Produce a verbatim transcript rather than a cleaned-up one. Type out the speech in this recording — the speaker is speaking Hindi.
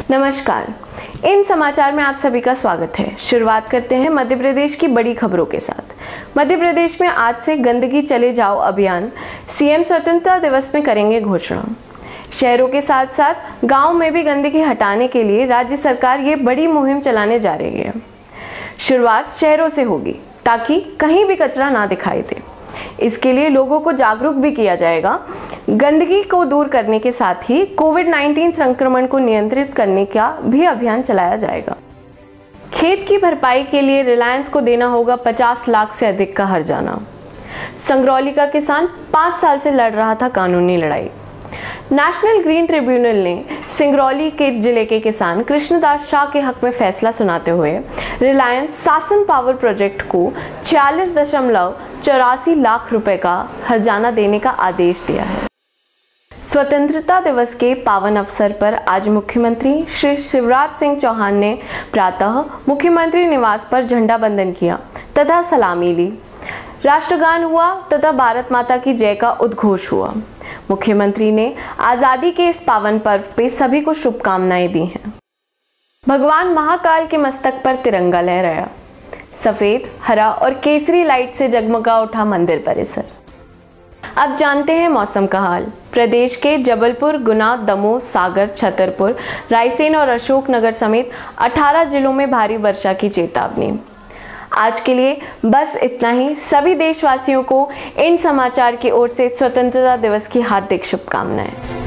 नमस्कार, इन समाचार में आप सभी का स्वागत है। शुरुआत करते हैं मध्य प्रदेश की बड़ी खबरों के साथ। मध्य प्रदेश में आज से गंदगी चले जाओ अभियान सीएम स्वतंत्रता दिवस में करेंगे घोषणा। शहरों के साथ साथ गांव में भी गंदगी हटाने के लिए राज्य सरकार ये बड़ी मुहिम चलाने जा रही है। शुरुआत शहरों से होगी ताकि कहीं भी कचरा ना दिखाई दे। इसके लिए लोगों को जागरूक भी किया जाएगा। गंदगी को दूर करने के साथ ही कोविड उन्नीस संक्रमण को नियंत्रित करने का भी अभियान चलाया जाएगा। खेत की भरपाई के लिए रिलायंस को देना होगा पचास लाख से अधिक का हर्जाना। संगरौली का किसान पाँच साल से लड़ रहा था कानूनी लड़ाई। नेशनल ग्रीन ट्रिब्यूनल ने सिंगरौली के जिले के किसान कृष्णदास शाह के हक में फैसला सुनाते हुए रिलायंस सासन पावर प्रोजेक्ट को छियालीस दशमलव चौरासी लाख रुपए का हर्जाना देने का आदेश दिया है। स्वतंत्रता दिवस के पावन अवसर पर आज मुख्यमंत्री श्री शिवराज सिंह चौहान ने प्रातः मुख्यमंत्री निवास पर झंडा बंदन किया तथा सलामी ली। राष्ट्रगान हुआ तथा भारत माता की जय का उद्घोष हुआ। मुख्यमंत्री ने आजादी के इस पावन पर्व पे सभी को शुभकामनाएं दी हैं। भगवान महाकाल के मस्तक पर तिरंगा लहराया। सफेद, हरा और केसरी लाइट से जगमगा उठा मंदिर परिसर। अब जानते हैं मौसम का हाल। प्रदेश के जबलपुर, गुना, दमोह, सागर, छतरपुर, रायसेन और अशोकनगर समेत अठारह जिलों में भारी वर्षा की चेतावनी। आज के लिए बस इतना ही। सभी देशवासियों को इन समाचार की ओर से स्वतंत्रता दिवस की हार्दिक शुभकामनाएं।